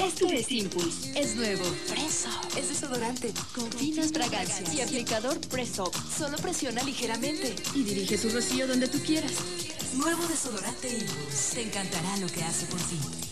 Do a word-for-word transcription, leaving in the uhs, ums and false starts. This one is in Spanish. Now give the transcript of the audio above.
Esto es Impulse. Es nuevo. Preso. Es desodorante. Con finas fragancias. Y aplicador Preso. Solo presiona ligeramente. Y dirige su rocío donde tú quieras. Nuevo desodorante Impulse. Te encantará lo que hace por ti.